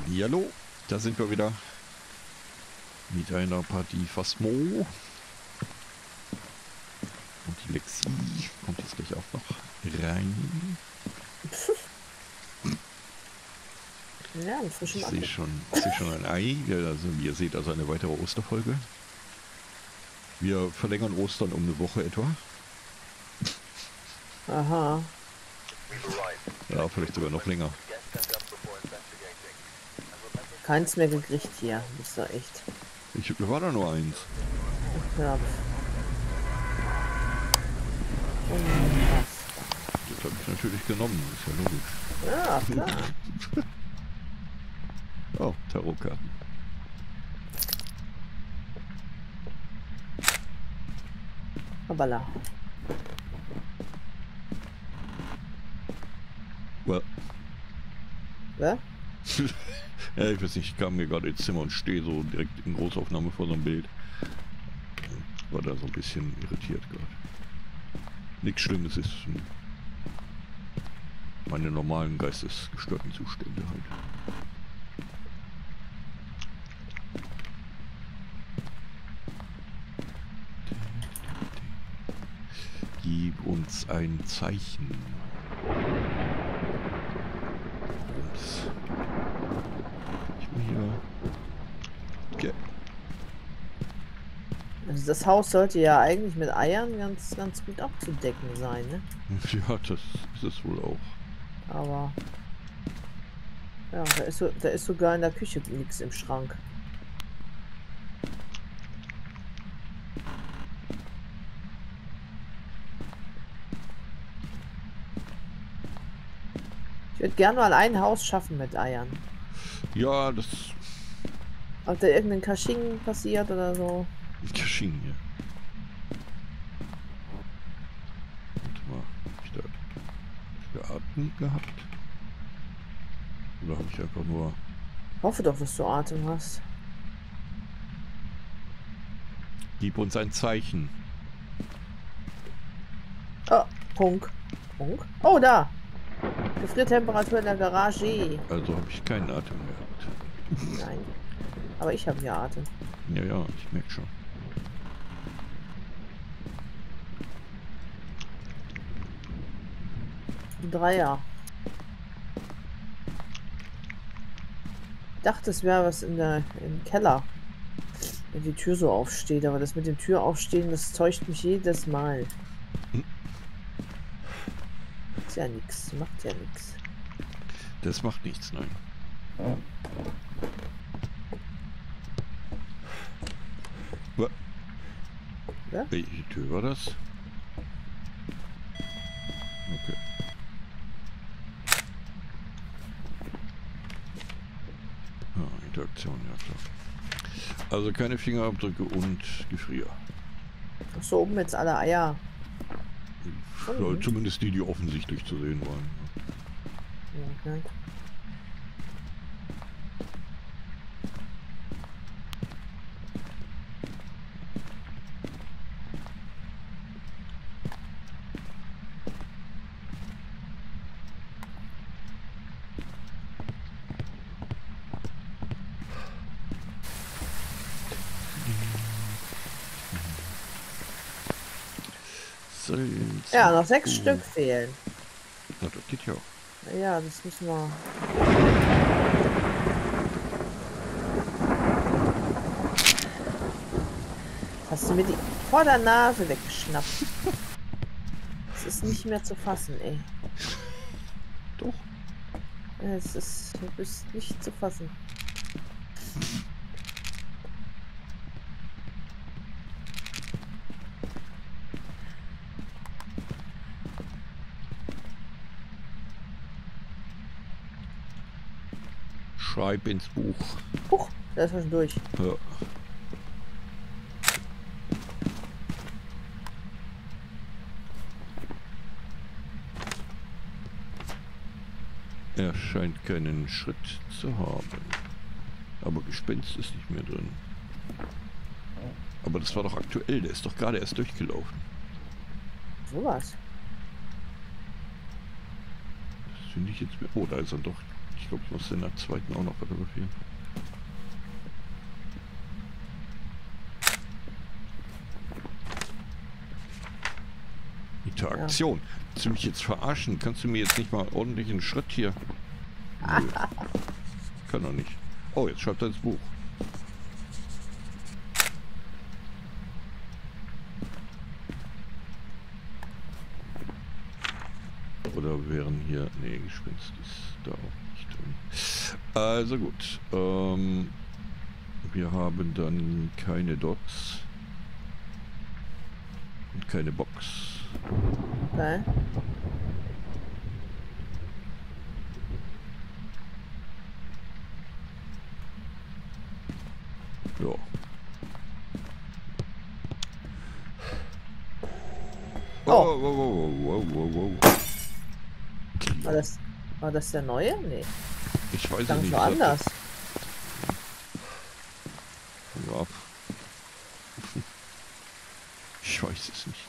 Hallihallo, da sind wir wieder mit einer Partie Phasmo. Und die Lexi kommt jetzt gleich auch noch rein. Ja, ein frischen Ich Apfel. sehe schon ein Ei. Ja, also wie ihr seht, also eine weitere Osterfolge. Wir verlängern Ostern um eine Woche etwa. Aha. Ja, vielleicht sogar noch länger. Keins mehr gekriegt hier. Das ist ja echt. Wir waren da nur eins. Ja. Unfassbar. Das habe ich natürlich genommen, ist ja logisch. Ja, klar. Oh, Tarotkarten. Hoppala. Well. Ja? Ja, ich weiß nicht, ich kam mir gerade ins Zimmer und stehe so direkt in Großaufnahme vor so einem Bild. War da so ein bisschen irritiert gerade. Nichts Schlimmes, ist meine normalen geistesgestörten Zustände halt. Gib uns ein Zeichen. Und ich bin hier. Okay. Also das Haus sollte ja eigentlich mit Eiern ganz gut abzudecken sein, ne? Ja, das ist es wohl auch. Aber ja, da ist sogar in der Küche nichts im Schrank. Ich würde gerne mal ein Haus schaffen mit Eiern. Ja, das Ob da irgendein Kasching passiert oder so. Kasching, ja. Warte mal, hab ich da geatmet gehabt? Oder habe ich einfach nur... Hoffe doch, dass du Atem hast. Gib uns ein Zeichen. Oh, Punk. Punk? Oh, da. Gefriertemperatur in der Garage. Also habe ich keinen Atem gehabt. Nein. Aber ich habe ja Atem. Ja, ja, ich merke schon. Ein Dreier. Ich dachte, es wäre was im Keller. Wenn die Tür so aufsteht. Aber das mit dem Türaufstehen, das täuscht mich jedes Mal. Ist ja nichts. Macht ja nichts. Das macht nichts, nein. Ja? Welche Tür war das? Okay. Ah, Interaktion, ja klar. Also keine Fingerabdrücke und Gefrier. Ach so, oben jetzt alle Eier. Ja, zumindest die offensichtlich zu sehen waren. Okay. Ja, noch 6 Stück fehlen. Na, das geht ja auch. Ja, das müssen wir. Hast du mir die vor der Nase weggeschnappt? Es ist nicht mehr zu fassen, ey. Doch. Es ist, du bist nicht zu fassen. Schreib ins Buch. Huch, da ist schon durch. Ja. Er scheint keinen Schritt zu haben. Aber Gespenst ist nicht mehr drin. Aber das war doch aktuell, der ist doch gerade erst durchgelaufen. Sowas. Das finde ich jetzt... Oh, da ist er doch. Ich glaube, ich muss in der zweiten auch noch fotografieren. Interaktion. Willst du mich jetzt verarschen? Kannst du mir jetzt nicht mal ordentlich einen Schritt hier? Nö. Kann doch nicht. Oh, jetzt schreibt er ins Buch. Oder wären hier... Nee, Gespenst ist da auch nicht drin. Also gut. Wir haben dann keine Dots. Und keine Box. Okay. Ja. Oh. Wow. War das der neue? Nee. Ich weiß es Ganz nicht. woanders. Ja. Ich weiß es nicht.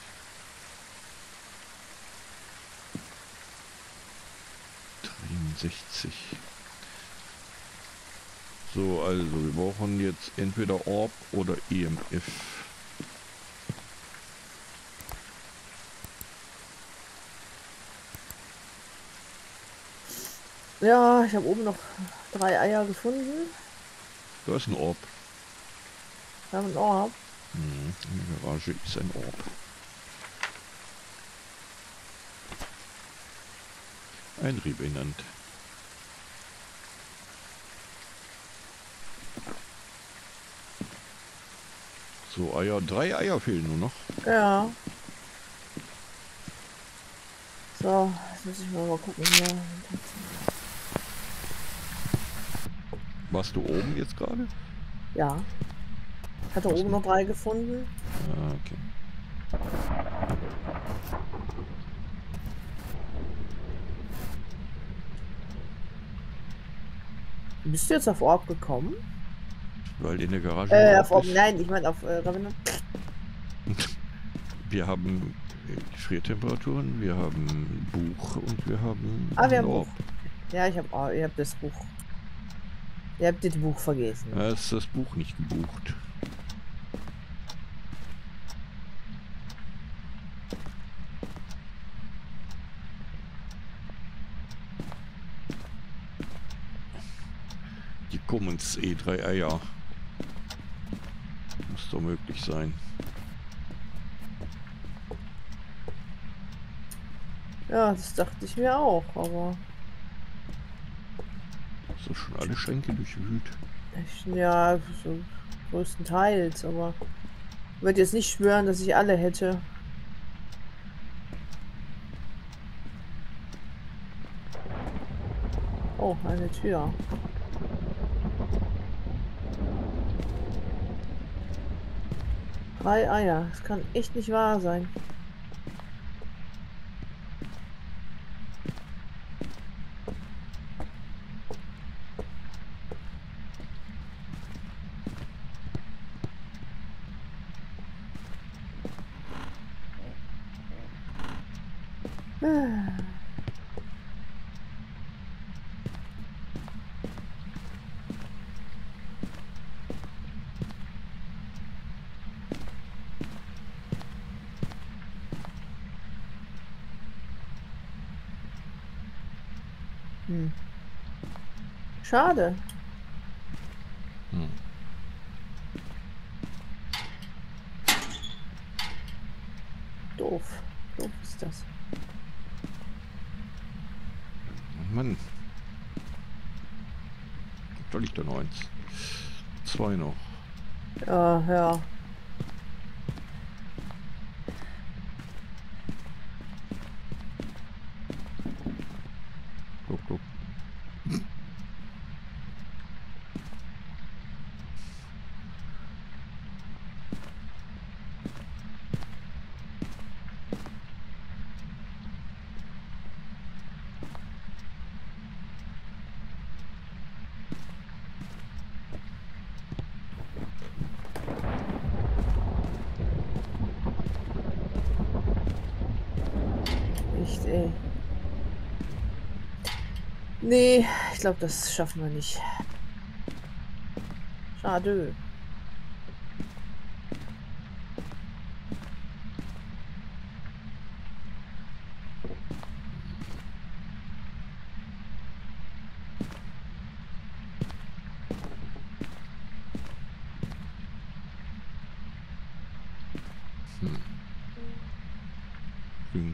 So, also wir brauchen jetzt entweder Orb oder EMF. Ja, ich habe oben noch 3 Eier gefunden. Da ist ein Orb. Wir haben einen Orb. In der Garage ist ein Orb. Ein Revenant. So, Eier. 3 Eier fehlen nur noch. Ja. So, jetzt muss ich mal gucken hier. Warst du oben jetzt gerade? Ja. Ich hatte oben noch 3 gefunden. Ah, okay. Bist du jetzt auf Orb gekommen? Weil in der Garage... Auf Orb, nein, ich meine auf Revenant. Wir haben Gefriertemperaturen, wir haben Buch und wir haben... Wir haben Buch. Ja, ihr habt das Buch. Ihr habt das Buch vergessen. Da ist das Buch nicht gebucht. Die Commons E3 Eier. Muss doch möglich sein. Ja, das dachte ich mir auch, aber... So schon alle Schränke durchwühlt. Ja, so größtenteils, aber... Ich würde jetzt nicht schwören, dass ich alle hätte. Oh, eine Tür. Drei Eier. Das kann echt nicht wahr sein. Schade. Doof. Doof ist das. Mann. Da liegt da noch eins. 2 noch. Ja. Guck. Echt, ey. Nee, ich glaube, das schaffen wir nicht. Schade. Hm.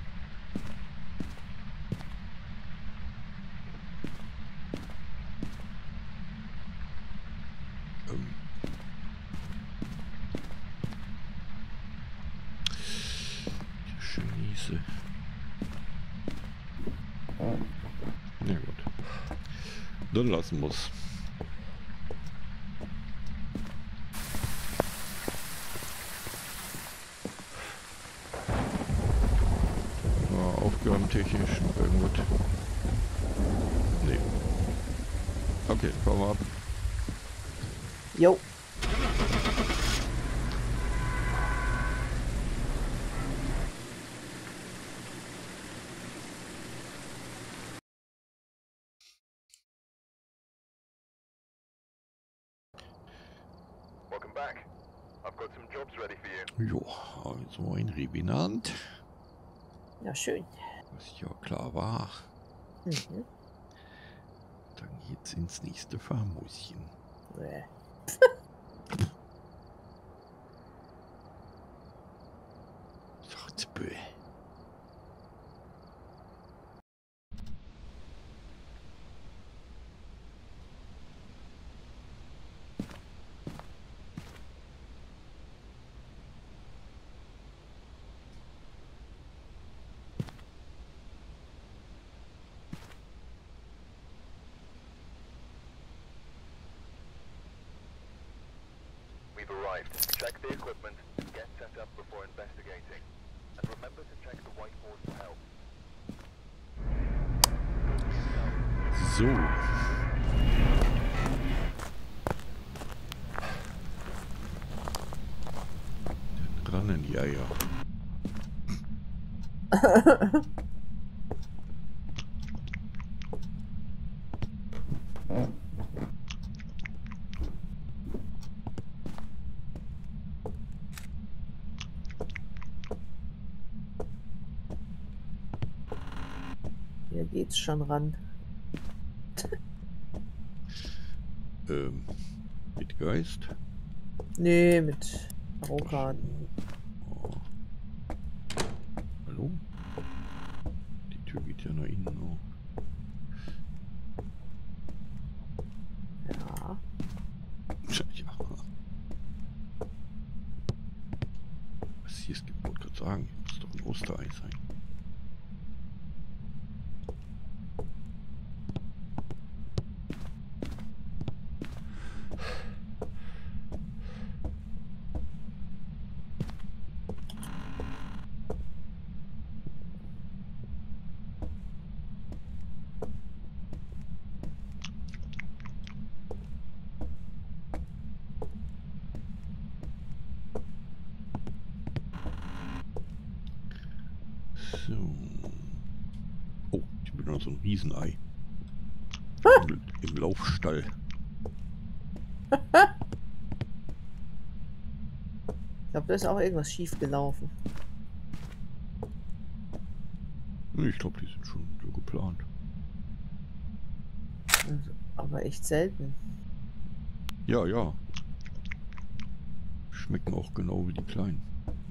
Chinese. Na gut. Dann lassen wir's. Ja, aufgabentechnisch noch irgendwas. Nee. Okay, fahren wir ab. Jo. Welcome back. I've got some jobs ready for you. Jo, also ein Revenant. Ja, schön. Was ja klar war. Mhm. Dann geht's ins nächste Farmhäuschen. Sagt's bö. We've arrived. Check the equipment and get set up before investigating. And remember to check the whiteboard for help. So. Den Rannenjaja. Hier geht's schon ran. Mit Geist? Nee, mit Rokan. Oh. Hallo? Die Tür geht ja nach innen auf. Ja. Ja. Was hier ist, ich wollte gerade sagen, hier muss doch ein Osterei sein. So. Oh, ich bin noch so ein Riesenei. Im Laufstall. Ich glaube, da ist auch irgendwas schief gelaufen. Ich glaube, die sind schon so geplant. Also, aber echt selten. Ja, ja. Schmecken auch genau wie die kleinen.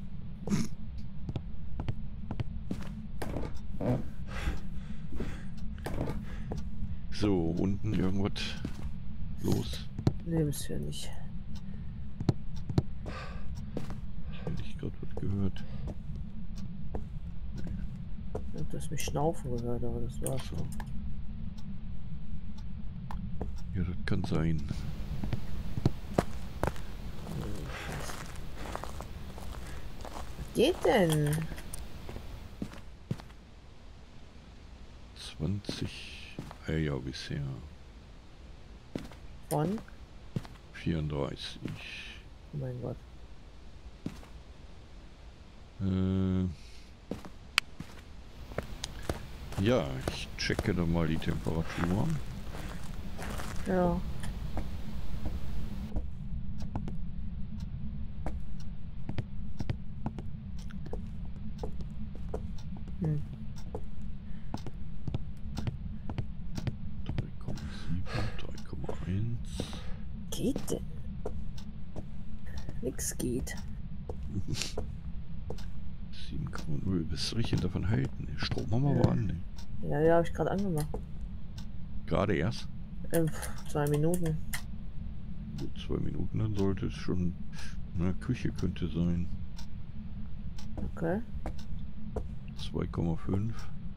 So, unten irgendwas los. Nee, bisher nicht. Hätte ich gerade was gehört. Ich habe das mich schnaufen gehört, aber das war's So. so. Ja, das kann sein. Was geht denn? 20 Eier bisher. Von? 34. Oh mein Gott. Ja, ich checke dann mal die Temperatur. Ja. Hm. 3,7, 3,1. Geht denn? Nix geht. 7,0. Was soll ich denn davon halten? Strom haben wir aber an. Ne? Ja, ja, habe ich gerade angemacht. Gerade erst. 2 Minuten. Gut, 2 Minuten, dann sollte es schon in der Küche könnte sein. Okay. 2,5.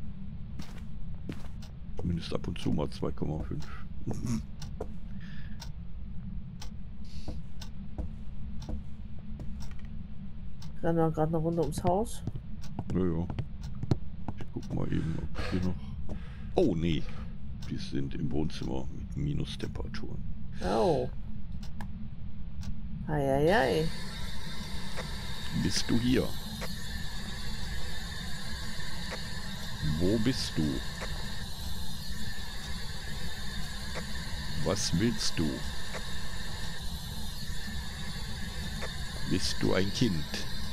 Zumindest ab und zu mal 2,5. Rennen wir gerade eine Runde ums Haus. Naja. Ich guck mal eben, ob hier noch. Oh nee. Wir sind im Wohnzimmer mit Minustemperaturen. Oh. Eieiei. Bist du hier? Wo bist du? Was willst du? Bist du ein Kind?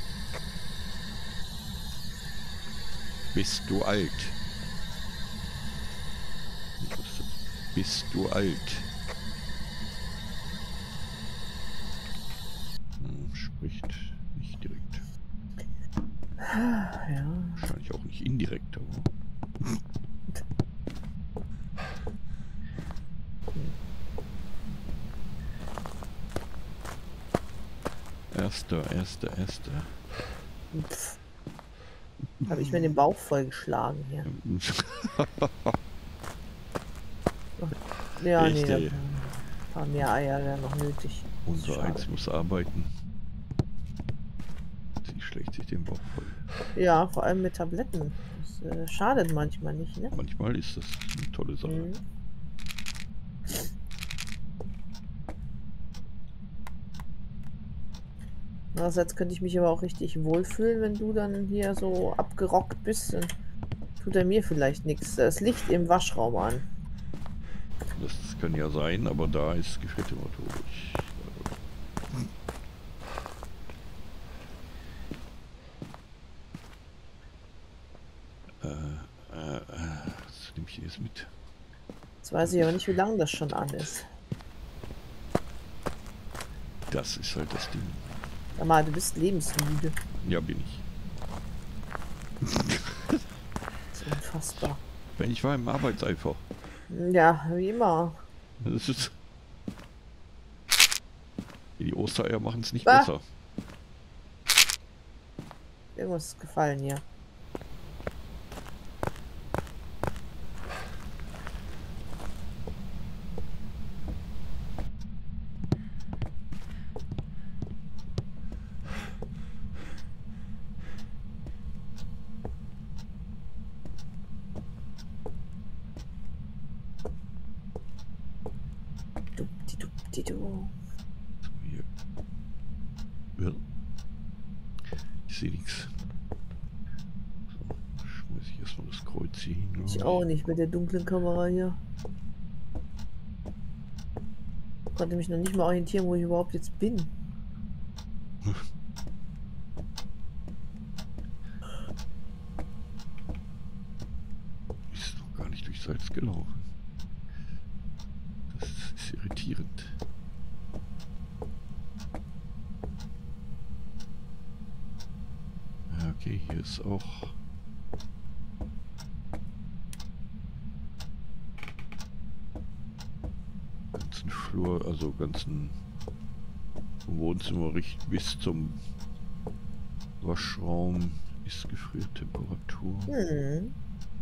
Bist du alt? Bist du alt? Spricht nicht direkt. Ja. Wahrscheinlich auch nicht indirekt, aber. Erster. Habe ich mir den Bauch vollgeschlagen hier. Ja, Echt, nee, ey. ein paar mehr Eier wären noch nötig. Unser Schade. Eins muss arbeiten. Sie schlägt sich den Bauch voll. Ja, vor allem mit Tabletten. Das schadet manchmal nicht, ne? Manchmal ist das eine tolle Sache. Mhm. Andererseits könnte ich mich aber auch richtig wohlfühlen, wenn du dann hier so abgerockt bist. Dann tut er mir vielleicht nichts. Das Licht im Waschraum an. Das kann ja sein, aber da ist Gefriertemperatur. Was nehme ich jetzt mit? Jetzt weiß ich aber nicht, wie lange das schon an ist. Das ist halt das Ding. Sag mal, du bist lebensmüde. Ja, bin ich. Das ist unfassbar. Wenn ich war im Arbeitseifer. Ja, wie immer. Das ist. Die Ostereier machen es nicht Ah. besser. Irgendwas ist gefallen hier. Dupdidu. So, hier. Ja. Ich sehe nichts. So, schmeiß ich erstmal das Kreuz hier hin. Ich auch nicht mit der dunklen Kamera hier. Ich konnte mich noch nicht mal orientieren, wo ich überhaupt jetzt bin. Ist noch gar nicht durch Salz gelaufen. Das ist irritierend. Ja, okay, hier ist auch. Ganzen Flur, also ganzen Wohnzimmer bis zum Waschraum ist Gefriertemperatur. Hm.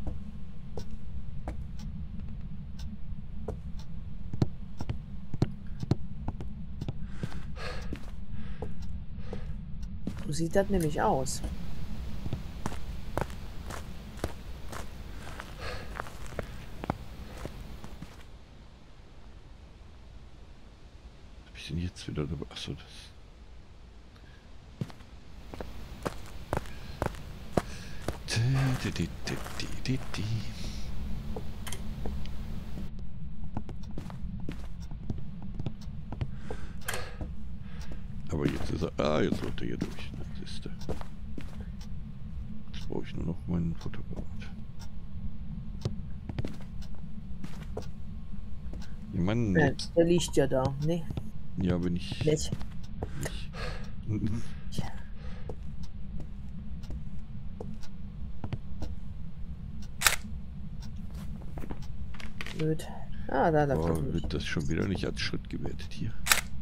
So sieht das nämlich aus. Was hab ich denn jetzt wieder dabei? Achso, das. Aber jetzt ist er. Ah, jetzt läuft er hier durch. Das ist er. Jetzt brauche ich nur noch meinen Fotoapparat. Ja, Mann. Ja, der liegt ja da, ne? Ja, wenn ich. Nicht. Blöd. Ah, da Oh, kommt wird das schon wieder nicht als Schritt gewertet hier?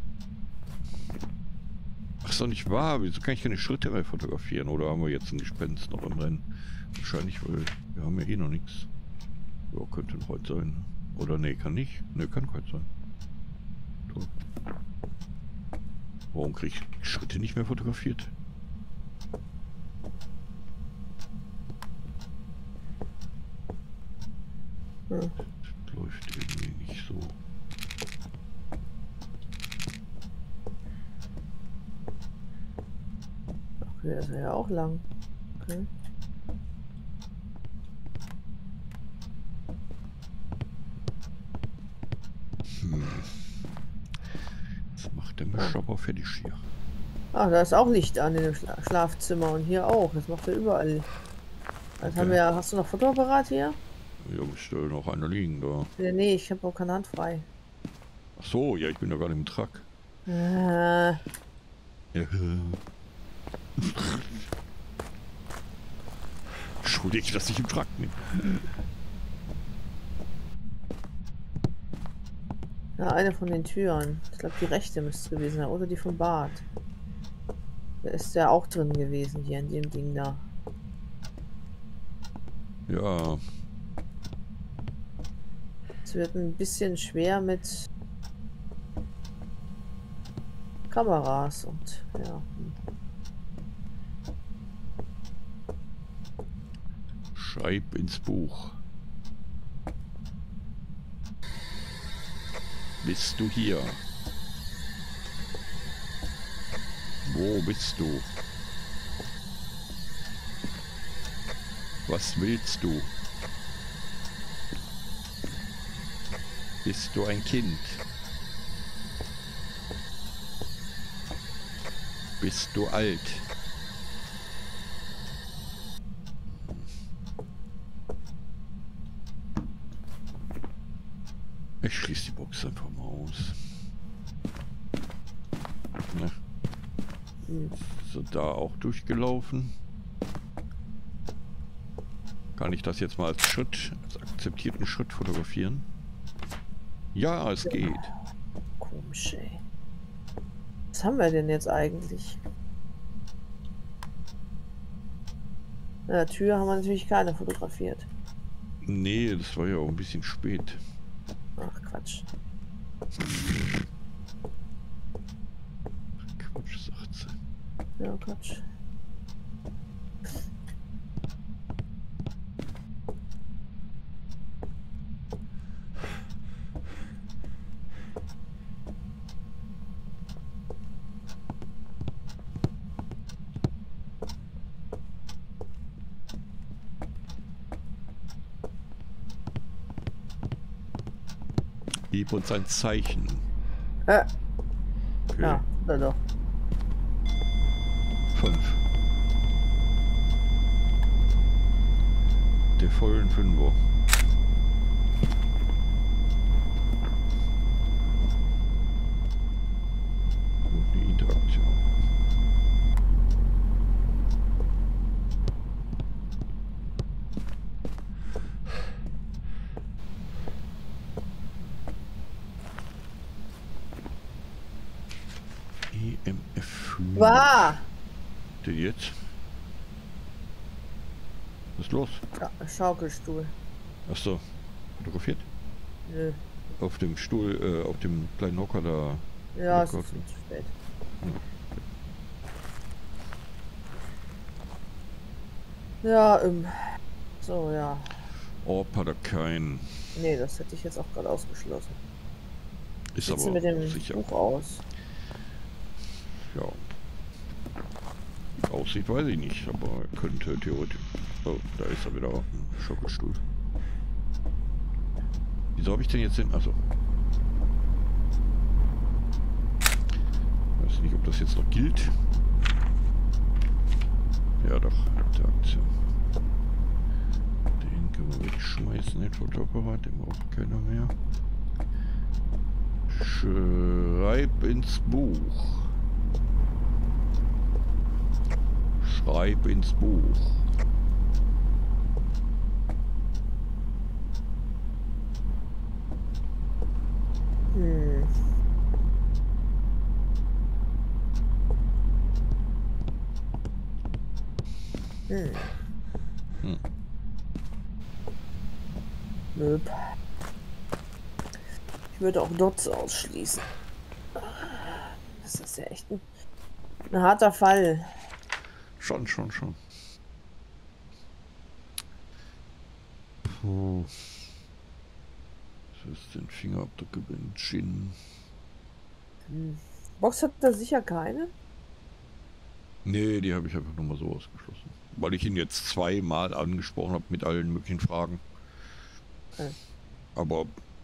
Ach, ist doch nicht wahr. Wieso kann ich keine Schritte mehr fotografieren? Oder haben wir jetzt ein Gespenst noch im Rennen? Wahrscheinlich, weil wir haben ja eh noch nichts. Ja, könnte heute sein. Oder nee, kann nicht. Nee, kann heute sein. Toll. Warum kriege ich Schritte nicht mehr fotografiert? Hm. Das läuft irgendwie nicht so. Okay, das ist ja auch lang. Okay. Was macht der Mischstopper fertig hier? Ah, da ist auch Licht an in dem Schlafzimmer und hier auch. Das macht er überall. Das haben wir ja. Hast du noch Fotoapparat hier? Ja, müsste noch einer liegen da. Ja, nee, ich habe auch keine Hand frei. Ach so, ja, ich bin da gerade im Truck. Ja. Entschuldige, dass ich im Truck bin. Ja, eine von den Türen. Ich glaube, die rechte müsste es gewesen sein. Oder die vom Bad. Da ist ja auch drin gewesen, hier in dem Ding da. Ja. Es wird ein bisschen schwer mit Kameras und ja. Schreib ins Buch. Bist du hier? Wo bist du? Was willst du? Bist du ein Kind? Bist du alt? Ich schließe die Box einfach mal aus. Ne? So, da auch durchgelaufen. Kann ich das jetzt mal als Schritt, als akzeptierten Schritt fotografieren? Ja, es geht. Komisch, ey. Was haben wir denn jetzt eigentlich? Na, Tür haben wir natürlich keine fotografiert. Nee, das war ja auch ein bisschen spät. Ach, Quatsch. Quatsch, sagt sie. Ja, Quatsch. Gib uns ein Zeichen. Okay. Okay. Ja, da doch. 5. Der vollen Fünfer. Und die Interaktion. EMF. War! Der jetzt? Was ist los? Ja, Schaukelstuhl. Achso, fotografiert? Nö. Auf dem Stuhl, auf dem kleinen Hocker da. Ja, es Oh ist Gott. zu spät. Ja, so, ja. Orb hat er keinen. Nee, das hätte ich jetzt auch gerade ausgeschlossen. Ist Sieht's aber mit dem sicher. Buch aus? Ja. Aussieht weiß ich nicht, aber könnte theoretisch. Oh, da ist er wieder. Ein Schaukelstuhl. Wieso habe ich denn jetzt den... Achso. Weiß nicht, ob das jetzt noch gilt. Ja doch, Interaktion. Den können wir wegschmeißen, den Fotoapparat, den braucht keiner mehr. Schreib ins Buch. Schreib ins Buch. Nöp. Ich würde auch Dots ausschließen. Das ist ja echt ein harter Fall. Schon. Puh. Das ist den Fingerabdruck über den Chin. Box hat da sicher keine. Nee, die habe ich einfach nur mal so ausgeschlossen. Weil ich ihn jetzt zweimal angesprochen habe mit allen möglichen Fragen. Okay. Aber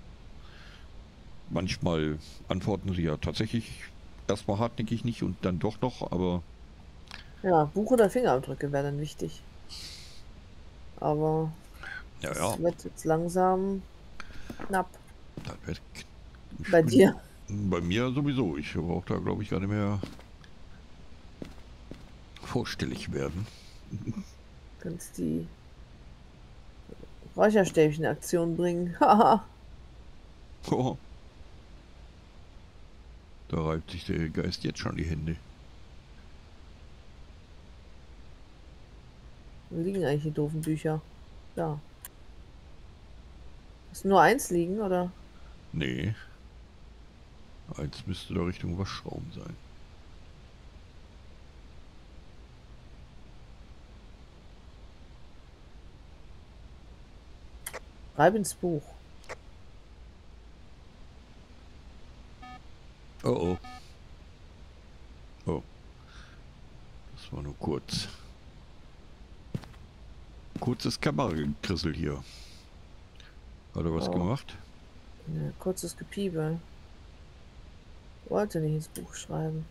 manchmal antworten sie ja tatsächlich erstmal hartnäckig nicht und dann doch noch, aber... Ja, Buch oder Fingerabdrücke wäre dann wichtig. Aber Ja, das wird jetzt langsam knapp. Dann wird Bei dir? Bei mir sowieso. Ich brauche da, glaube ich, gar nicht mehr vorstellig werden. Kannst die Räucherstäbchen in Aktion bringen. Haha. Oh. Da reibt sich der Geist jetzt schon die Hände. Wo liegen eigentlich die doofen Bücher? Da. Ist nur eins liegen, oder? Nee. Eins müsste da Richtung Waschraum sein. Reib ins Buch. Oh oh. Oh. Das war nur kurz. Kurzes Kameragekrissel hier. Hat er was gemacht? Ja, kurzes Gepiepe. Wollte nicht ins Buch schreiben.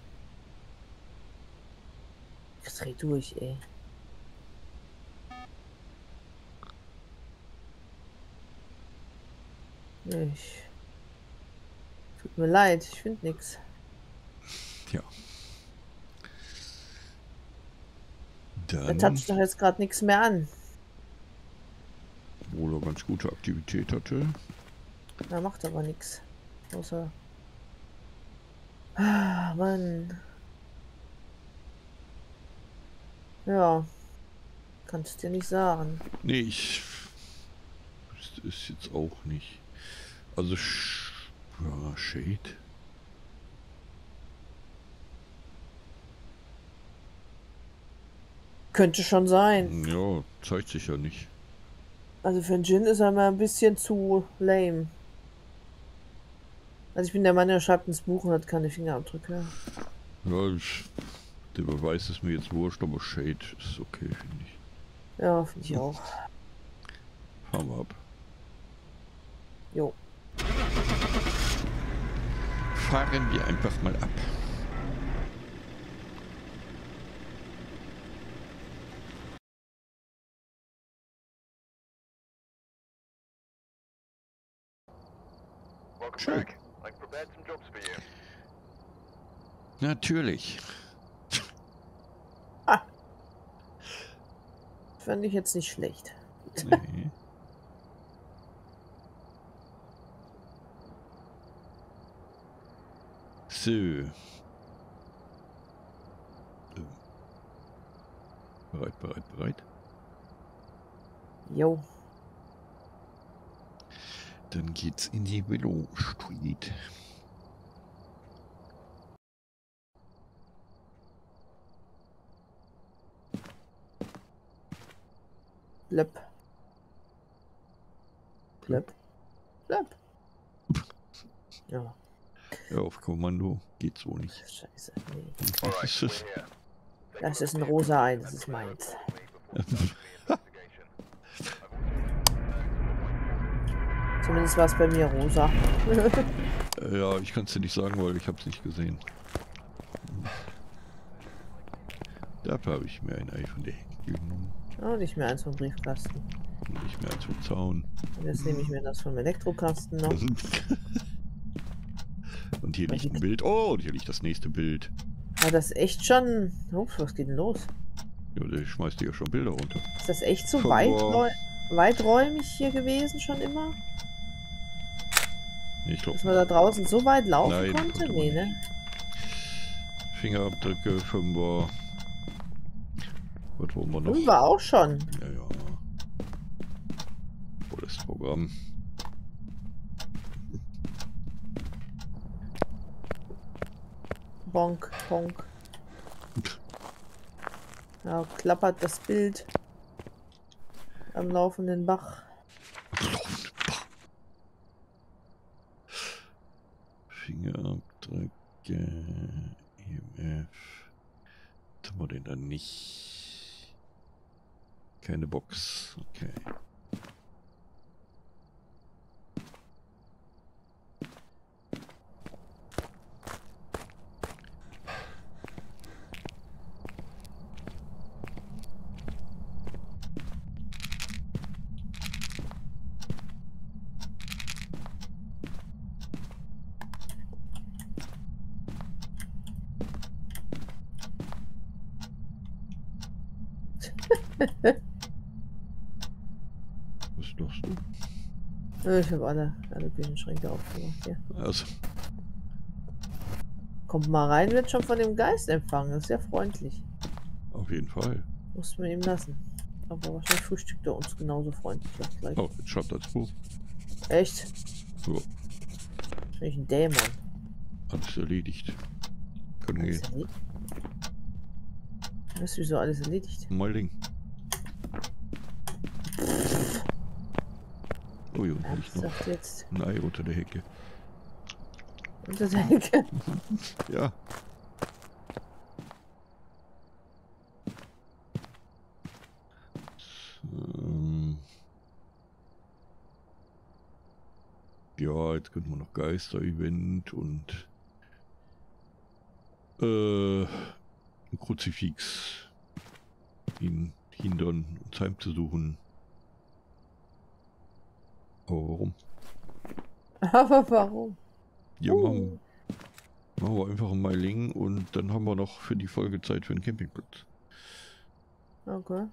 Ich dreh durch, ey. Ich. Tut mir leid, ich finde nichts. Ja. Er Dann, toucht doch jetzt gerade nichts mehr an. obwohl er ganz gute Aktivität hatte. Er macht aber nichts. Außer. Ah, Mann. Ja. Kannst dir nicht sagen. Nee, ich wüsste es jetzt auch nicht. Also, ja, Shade. Könnte schon sein. Ja, zeigt sich ja nicht. Also für einen Djinn ist er mal ein bisschen zu lame. Also ich bin der Mann, der schreibt ins Buch und hat keine Fingerabdrücke. Ja, der Beweis ist mir jetzt wurscht, aber Shade ist okay, finde ich. Ja, finde ich auch. Fahren wir ab. Jo. Fahren wir einfach mal ab. Welcome Schön. back. I've prepared some jobs for you. Natürlich. Fand ich jetzt nicht schlecht. Nee. So. Bereit. Jo. Dann geht's in die Willow Street. Blöpp. Blöpp. Blöpp. Ja. Ja, auf Kommando geht's wohl nicht. Scheiße. Nee. Alright, we're here. Das ist ein rosa Ei, das ist meins. Before starting the investigation. Zumindest war es bei mir rosa. Ja, ich kann es dir nicht sagen, weil ich habe es nicht gesehen. Dafür habe ich mir ein Ei von der Hecke genommen. Oh, nicht mehr eins vom Briefkasten. Und nicht mehr als vom Zaun. Und jetzt nehme ich mir das vom Elektrokasten noch. Und hier Aber liegt die- ein Bild. Oh, und hier liegt das nächste Bild. War das echt schon... Ups, was geht denn los? Ja, der schmeißt dir ja schon Bilder runter. Ist das echt so Februar. weiträumig hier gewesen schon immer? Nee, ich glaube Dass man da draußen so weit laufen Nein, konnte? konnte man Nee, nicht. ne? Fingerabdrücke, 5er. Was wollen wir noch? War auch schon. Ja, ja. Volles Programm. Bonk, bonk. Ja, klappert das Bild am laufenden Bach. Fingerabdrücke, EMF. Was haben wir denn da nicht? Keine Box. Okay. Was machst du? Ich habe alle Küchenschränke aufgemacht hier. Also, Kommt mal rein, wird schon von dem Geist empfangen. Das ist ja freundlich. auf jeden Fall. Muss man ihm lassen. Aber wahrscheinlich frühstückt er uns genauso freundlich auch gleich. Oh, jetzt schreibt das Buch. Echt? So, Bin ich ein Dämon? alles erledigt. Können Alles gehen. erledigt? Was, wieso alles erledigt? Mal Ding. Oh, hier unten liegt noch Ernsthaft jetzt? ein Ei unter der Hecke. Unter der Hecke? Ja. Ja, jetzt könnten wir noch Geister-Event und ein Kruzifix ihn hindern, uns heimzusuchen. Aber warum? Aber warum? Ja, machen wir einfach ein Meiling und dann haben wir noch für die Folge Zeit für einen Campingplatz. Okay.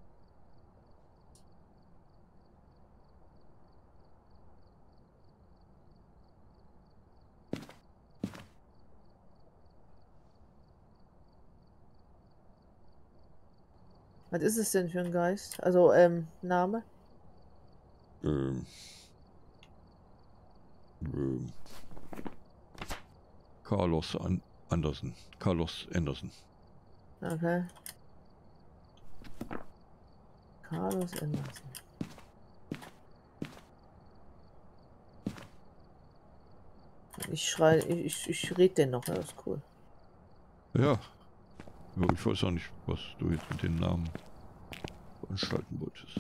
Was ist es denn für ein Geist? Also, Name? Ähm, Carlos Anderson. Carlos Anderson. Okay. Carlos Anderson. Ich red den noch, ja, das ist cool. Ja. Aber ich weiß auch nicht, was du jetzt mit den Namen veranstalten wolltest.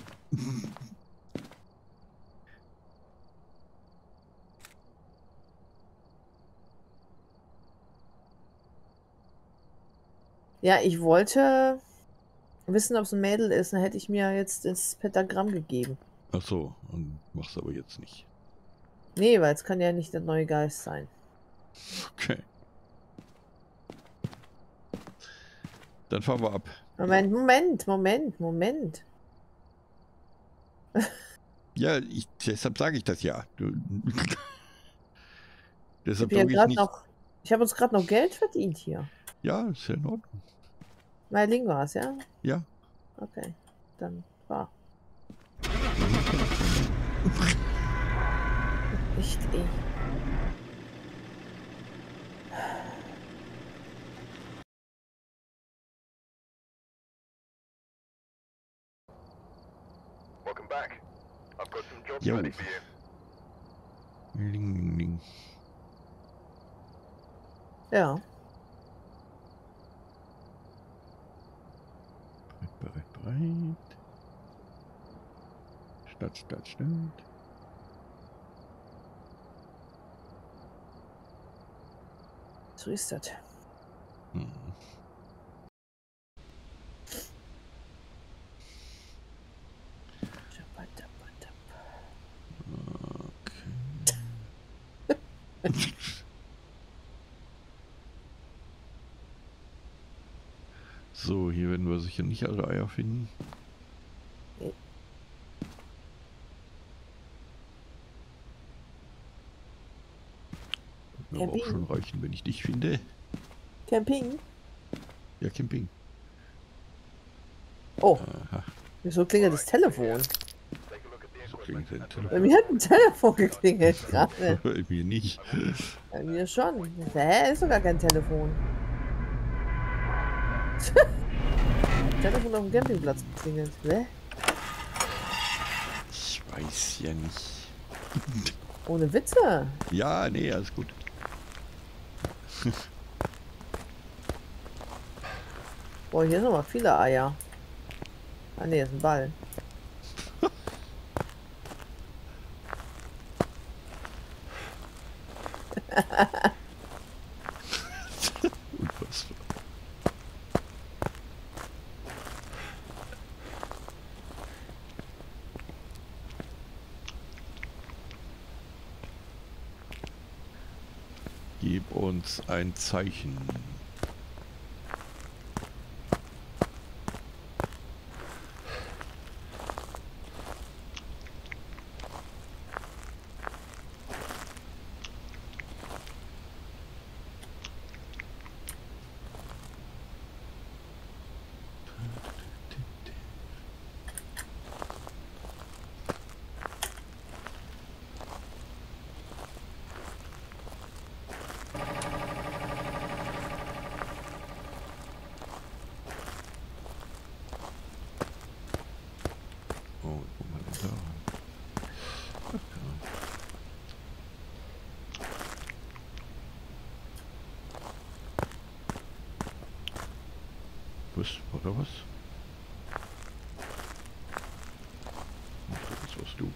Ja, ich wollte wissen, ob es ein Mädel ist. Dann hätte ich mir jetzt ins Pentagramm gegeben. Ach so, und mach's aber jetzt nicht. Nee, weil es kann ja nicht der neue Geist sein. Okay. Dann fahren wir ab. Moment. Ja, deshalb sage ich das ja. Deshalb Ich habe sage ich nicht. ich habe uns gerade noch Geld verdient hier. Ja, ist ja in Ordnung. Meiling war es, ja? Ja. Okay, dann war. Echt, eh. Welcome back. I've got some jobs Yo. ready for you. Ling, ling, ling. Ja. Bereit. Stadt. So ist das. Hm. Okay. So, hier werden wir sicher nicht alle Eier finden. Nee. Wird aber auch schon reichen, wenn ich dich finde. Camping? Ja, Camping. Oh, Aha, wieso klingelt das Telefon? Take a look at the so equipment. klingt ein Bei mir hat ein Telefon geklingelt gerade. Bei mir nicht. Bei mir schon. Hä? Ist doch gar kein Telefon. Telefon auf dem Campingplatz geklingelt. Hä? Ich weiß ja nicht. Ohne Witze. Ja, nee, alles gut. Boah, hier sind noch mal viele Eier. Ah ne, ist ein Ball. Unfassbar. Gib uns ein Zeichen. Oh, wo war denn da? Ach, ja. Was? Oder was? Ach, das warst du.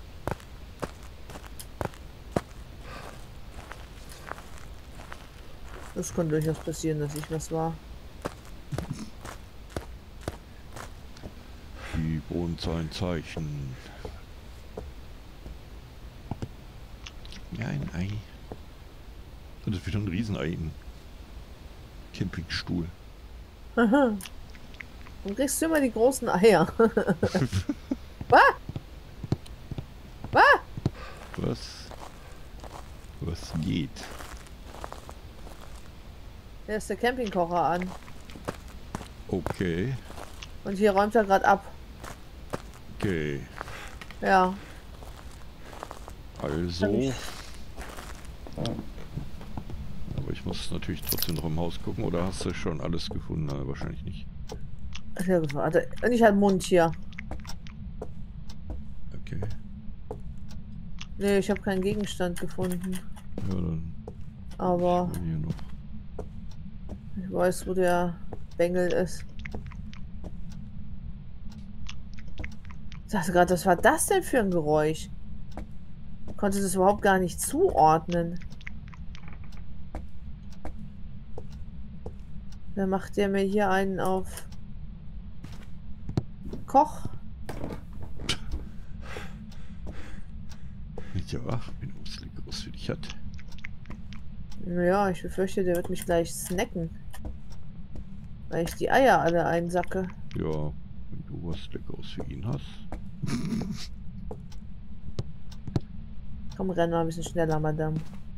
Das kann durchaus passieren, dass ich was war. Gib uns ein Zeichen. Ja, ein Ei. Und das ist wieder ein Riesenei im Campingstuhl. Dann kriegst du immer die großen Eier. Was? Was? Was? Was geht? Hier ist der Campingkocher an. Okay. Und hier räumt er gerade ab. Okay. Ja. Also. Aber ich muss natürlich trotzdem noch im Haus gucken. Oder hast du schon alles gefunden? Na, wahrscheinlich nicht. Ja, warte. Und ich halt Mund hier. Okay. Nee, ich habe keinen Gegenstand gefunden. Ja, dann Aber schauen wir hier noch. ich weiß, wo der Bengel ist. Ich dachte gerade, was war das denn für ein Geräusch? Ich konnte das überhaupt gar nicht zuordnen. Dann macht der mir hier einen auf Koch. Ja, wenn er was Leckeres für dich hat. Naja, ich befürchte, der wird mich gleich snacken. Weil ich die Eier alle einsacke. Ja, wenn du was Leckeres für ihn hast. Komm, renn mal ein bisschen schneller, Madame.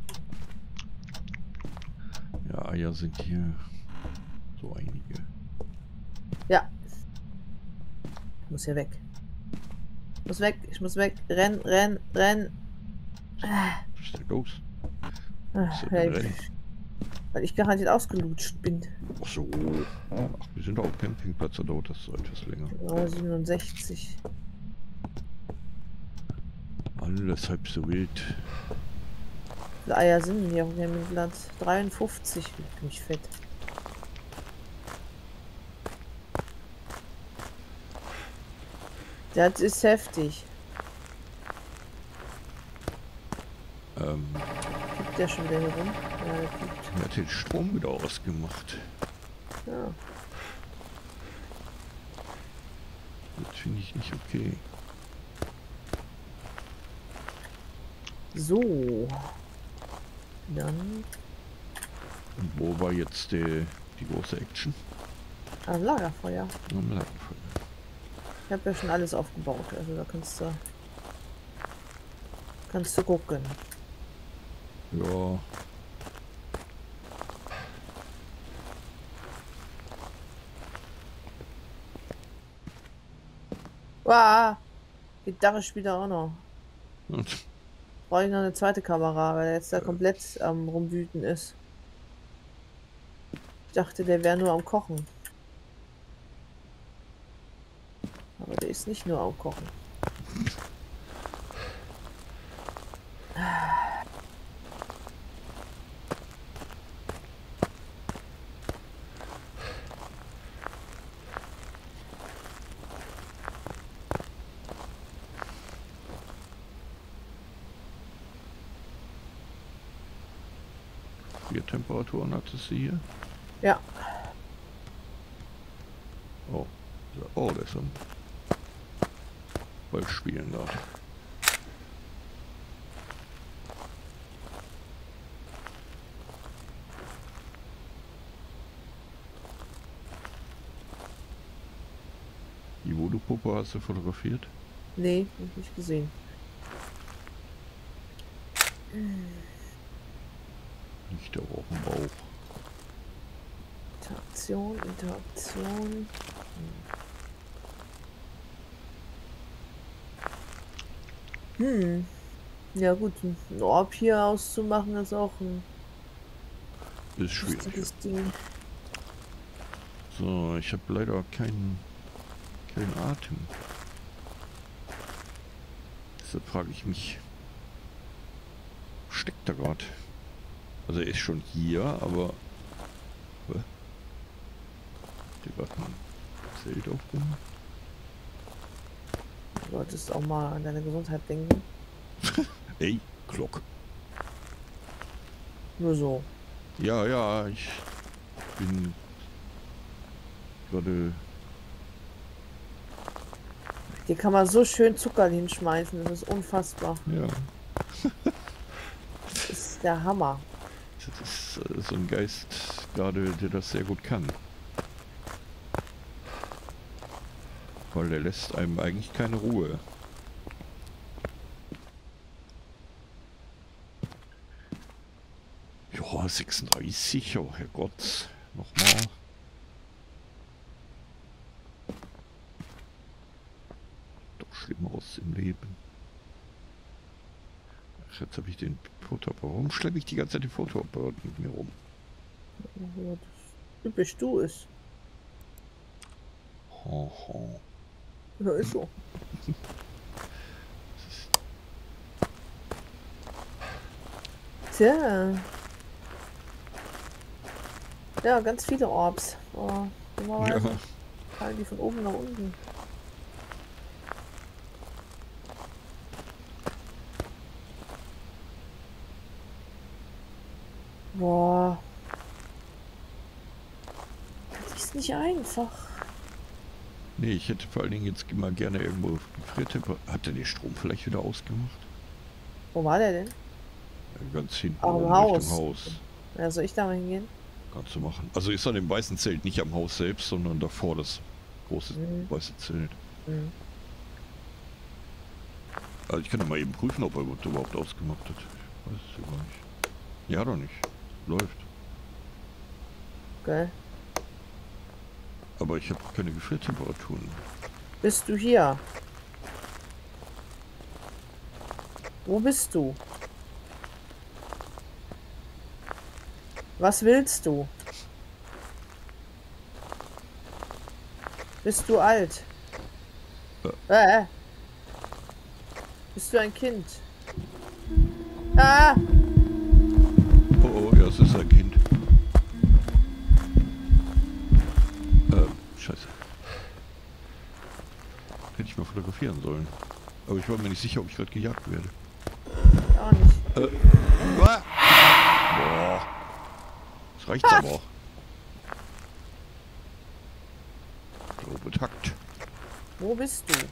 Ja, Eier sind hier so einige. Ja. Ich muss hier weg. Ich muss weg, ich muss weg. Renn, renn, renn. Was ist denn los? Ach, Ist denn rennen? weil ich garantiert ausgelutscht bin. Ach so. Ach, wir sind auf dem Campingplatz, da dauert das so etwas länger. 67. Alles halb so wild. Wie viele Eier sind denn hier auf dem Platz? 53. Leck mich fett. Das ist heftig. Ähm, Gib Piept der schon wieder hier rum? Ja, der piept. Er hat den Strom wieder ausgemacht. Ja. Das finde ich nicht okay. So. Dann Und wo war jetzt die große Action? am Lagerfeuer. Am Lagerfeuer. Ich habe ja schon alles aufgebaut. Also da kannst du gucken. Ja. Wow, die Gitarre spielt er auch noch. Und Brauche ich noch eine zweite Kamera, weil er jetzt da komplett am Rumwüten ist. Ich dachte, der wäre nur am Kochen. Aber der ist nicht nur am Kochen. Temperaturen hattest du hier? Ja. Oh, oh, der ist am Ball spielen gerade. Die Voodoo-Puppe hast du fotografiert? Nee, hab ich nicht gesehen. Nicht auf dem Bauch. Interaktion. Ja gut, ein Orb hier auszumachen ist auch ein Ist schwierig. wichtiges Ding. So, ich habe leider keinen Atem. Deshalb frage ich mich, steckt er gerade? Also er ist schon hier, aber der gerade ein Zelt aufgemacht. Du solltest auch mal an deine Gesundheit denken. Ey, Glock. Nur so. Ja, ja, ich bin gerade. Hier kann man so schön Zucker hinschmeißen, das ist unfassbar. Ja, Das ist der Hammer. das ist so ein Geist gerade, der das sehr gut kann. Weil der lässt einem eigentlich keine Ruhe. Ja, 36, oh Herrgott. Nochmal. Doch Schlimmeres im Leben. Ach, jetzt habe ich den Fotoapparat. Warum schleppe ich die ganze Zeit den Fotoapparat mit mir rum? Ja, das typisch du ist. Ho, ho. Ja, ist so. Tja. Ja, ganz viele Orbs. Oh, normalerweise Ja. fallen die von oben nach unten. Boah. Das ist nicht einfach. Nee, ich hätte vor allen Dingen jetzt mal gerne irgendwo Gefriertemperatur. Hat er den Strom vielleicht wieder ausgemacht? Wo war der denn? Ganz hinten Am oben Haus. Richtung Haus. Ja, soll ich da mal hingehen? Kannst du machen. Also ist an dem weißen Zelt nicht am Haus selbst, sondern davor das große Mhm. weiße Zelt. Mhm. Also ich kann ja mal eben prüfen, ob er überhaupt ausgemacht hat. Ich weiß es ja gar nicht. Ja, doch nicht. Läuft. Geil. Aber ich habe keine Gefriertemperaturen. Bist du hier? Wo bist du? Was willst du? Bist du alt? Bist du ein Kind? Ah! Oh, oh, ja, es ist ein Kind. Scheiße. Hätte ich mal fotografieren sollen. Aber ich war mir nicht sicher, ob ich gerade gejagt werde. Auch nicht. Ah! reicht's aber. So, betakt. Wo bist du?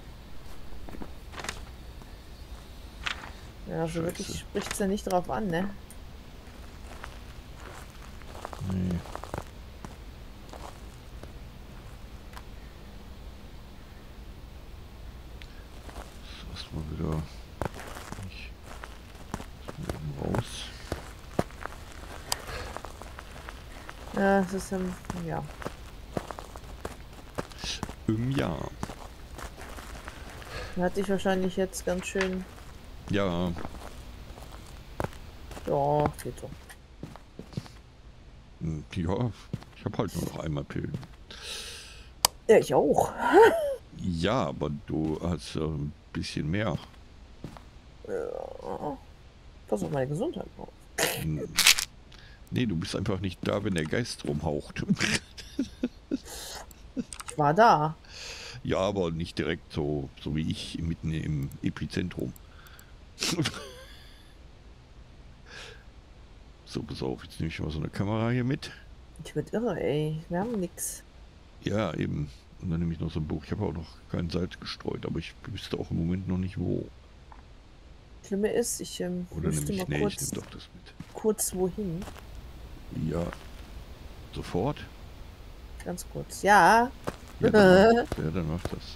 Ja, so Scheiße. wirklich spricht's ja nicht drauf an, ne? Nee. So, erstmal wieder. Ich eben raus. Ja, es ist ja. Ja. Hat dich wahrscheinlich jetzt ganz schön. Ja. Ja, geht so. Ja, ich habe halt nur noch einmal Pillen. Ja, ich auch. Ja, aber du hast ein bisschen mehr. Ja. Pass auf meine Gesundheit auf. Hm. Nee, du bist einfach nicht da, wenn der Geist rumhaucht. Ich war da. Ja, aber nicht direkt so wie ich mitten im Epizentrum. So, pass auf, jetzt nehme ich mal so eine Kamera hier mit. Ich werd irre, ey. Wir haben nix. Ja, eben. Und dann nehme ich noch so ein Buch. Ich habe auch noch kein Salz gestreut, aber ich wüsste auch im Moment noch nicht wo. Schlimme ist, ich Oder müsste nehme ich, mal nee, ich kurz, nehme doch das mit. kurz wohin. Ja, sofort. Ganz kurz. Ja. Ja, dann macht das.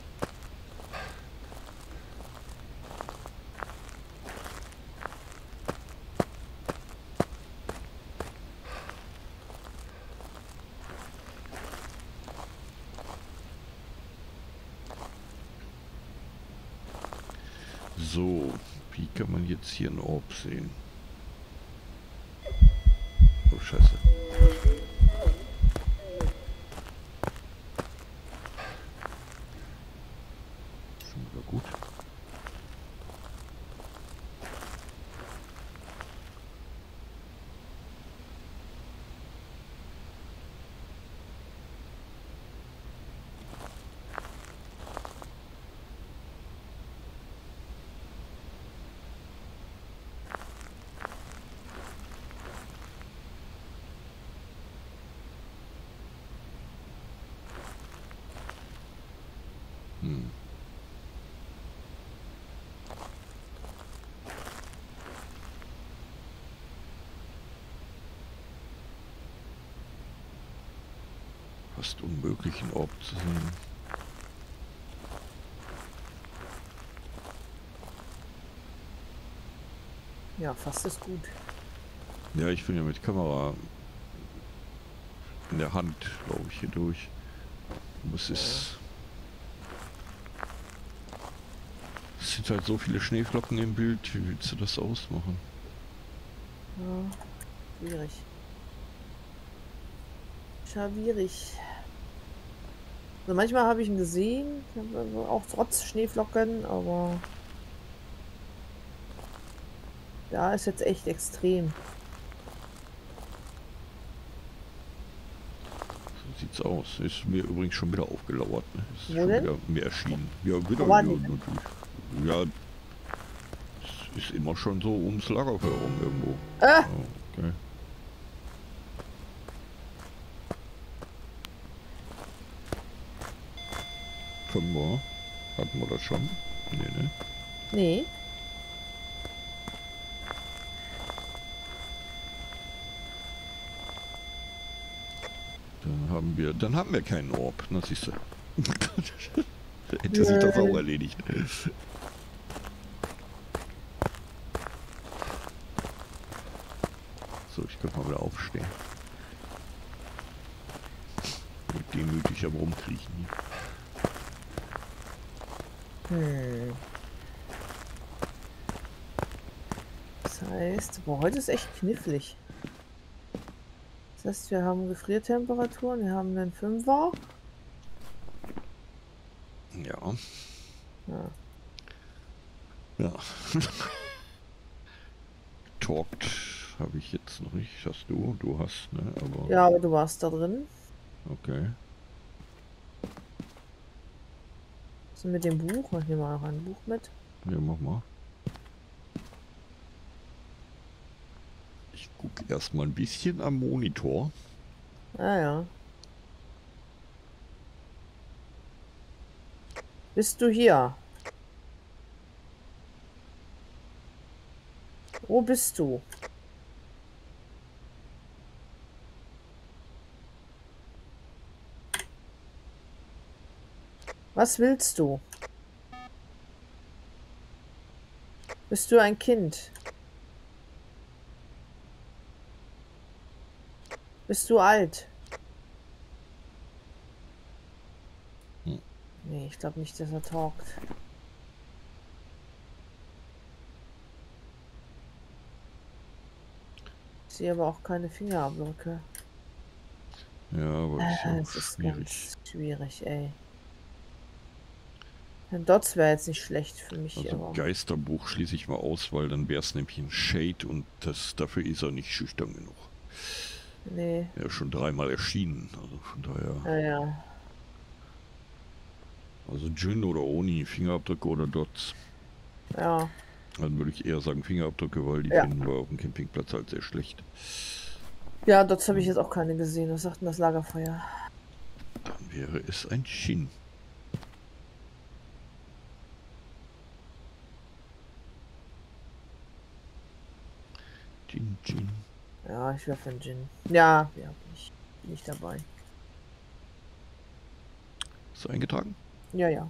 So, wie kann man jetzt hier einen Orb sehen? Oh, scheiße. Schon wieder gut. Hm. Fast unmöglich, einen Orb zu sehen. Ja, fast ist gut. Ja, ich bin ja mit Kamera in der Hand, glaube ich, hier durch. Aber es ist... Es sind halt so viele Schneeflocken im Bild. Wie willst du das ausmachen? Ja, schwierig. Schwierig. Also manchmal habe ich ihn gesehen, also auch trotz Schneeflocken, aber da ist jetzt echt extrem. So sieht's aus. Ist mir übrigens schon wieder aufgelauert. Ne? Ist Wo schon denn? wieder mehr erschienen. Ja, wieder. Wo war Ja, die? natürlich. Ja, es ist immer schon so ums Lagerfeuer rum irgendwo. Ah! Oh, okay. Fünfer. Hatten wir das schon? Nee, ne? Nee. Dann haben wir keinen Orb. Na, siehst du. Da hätte sich das auch erledigt. So, ich könnte mal wieder aufstehen. Mit demütig am Rumkriechen hier. Hm. Das heißt, boah, heute ist echt knifflig. Das heißt, wir haben Gefriertemperaturen, wir haben einen 5er. Ja. Ja. Ja. Talkt habe ich jetzt noch nicht. Hast du? Du hast, ne? Aber. Ja, aber du warst da drin. Okay. Was ist denn mit dem Buch? Ich nehme mal noch ein Buch mit. Ja, mach mal. Ich gucke erstmal ein bisschen am Monitor. Ah ja. Bist du hier? Wo bist du? Was willst du? Bist du ein Kind? Bist du alt? Hm. Nee, ich glaube nicht, dass er talkt. Ich sehe aber auch keine Fingerabdrücke. Ja, aber ist ja auch Es ist schwierig. ganz schwierig, ey. Ein Dots wäre jetzt nicht schlecht für mich, Also aber... Geisterbuch schließe ich mal aus, weil dann wäre es nämlich ein Shade und dafür ist er nicht schüchtern genug. Nee, Er ist schon 3-mal erschienen, also von daher. naja. Also Jin oder Oni, Fingerabdrücke oder Dots. Ja, Dann würde ich eher sagen Fingerabdrücke, weil die Ja. finden wir auf dem Campingplatz halt sehr schlecht. ja, Dots habe ich jetzt auch keine gesehen. Was sagt denn das Lagerfeuer? Dann wäre es ein Shin. Jin. Ja, ich werfe einen Gin. Ja, bin ich dabei. Ist er eingetragen? Ja, ja.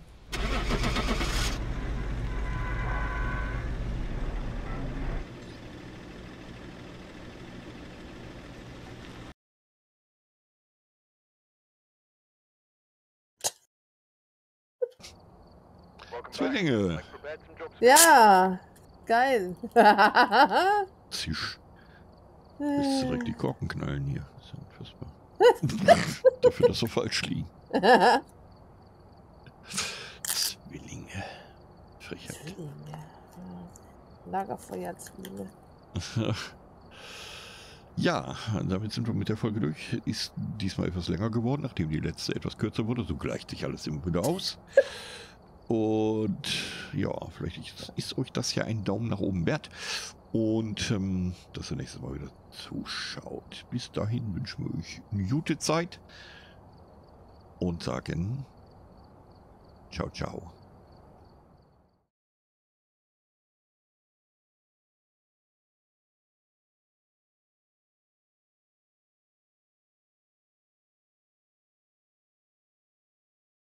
Welcome back. Zwillinge! I've prepared some jobs. Ja, geil. Zisch. Jetzt direkt die Korken knallen hier. Das ist ja unfassbar. Dafür, dass sie falsch liegen. Zwillinge. Frechheit. Zwillinge. Ja. Lagerfeuerzwiebel. Ja, damit sind wir mit der Folge durch. Ist diesmal etwas länger geworden, nachdem die letzte etwas kürzer wurde. So gleicht sich alles immer wieder aus. Und ja, vielleicht ist euch das ja ein Daumen nach oben wert. Und dass ihr nächstes Mal wieder zuschaut. Bis dahin wünschen wir euch eine gute Zeit. Und sagen ciao, ciao.